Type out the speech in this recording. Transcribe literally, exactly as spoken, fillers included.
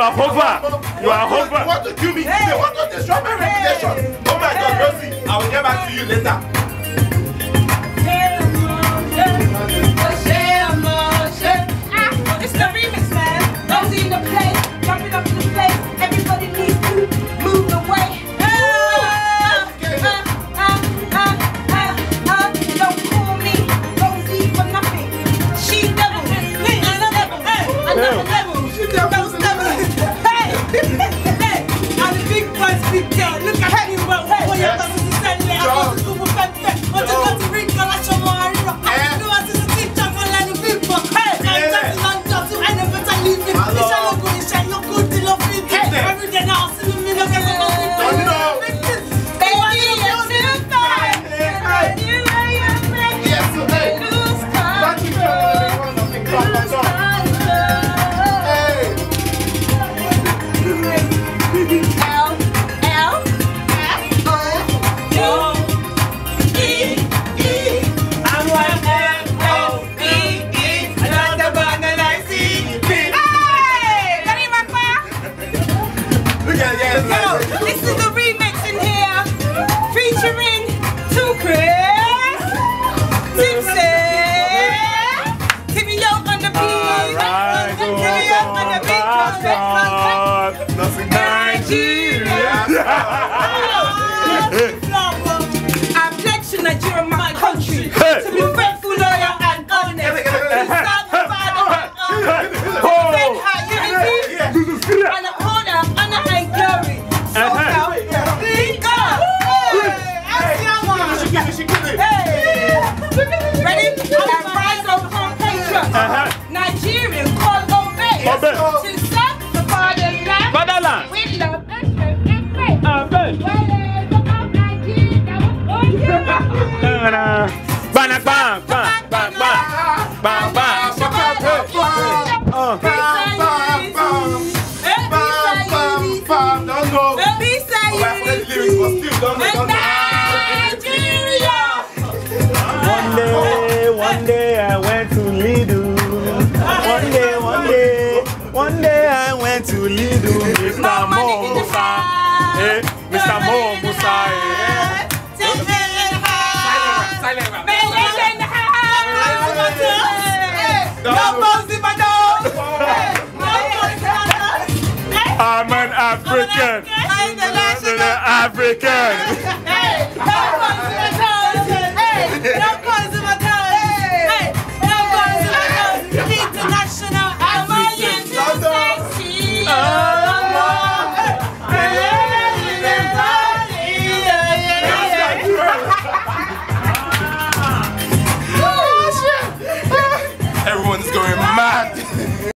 are over. You are over. You want to kill me? They want to destroy my reputation. Oh my God, Rosie, I will get back to you later. It's the remix, man. Rosie in the place, jumping up to the place. Everybody needs to move away. Don't call me Rosie for nothing. She devil, another level, another level. She devil, devil. Hey, hey, I'm the big boys, big girl. Look at me, well, what you're supposed to send me. I'm supposed to go back there. What you got to ring, I show my hero. I know I see the teacher for like the people. Hey, I'm just not just I never tell you. It's a logo, it's a logo, it's a logo. Every day now, see me, look at the logo. This is the remix in here, featuring two Chris, Tipsy, TeeBeeO on the beat, TeeBeeO on the beat, Nigeria. I pledge to Nigeria, my country, to be faithful, loyal, and honest. And honor, honor, and glory. So now, big up! Ready? And rise up compatriots. Nigerian call obey. To serve the fatherland. Fatherland. With love and strength and faith. Amen. Bang, bang, bang, bang, bang, bang, bang. One day, one day I went to Lidl. One day, one day, one day I went to Lidl. Mister Mo Musa, eh? Mister Mo Musa, eh? Silent rap. I'm an African. I'm an African.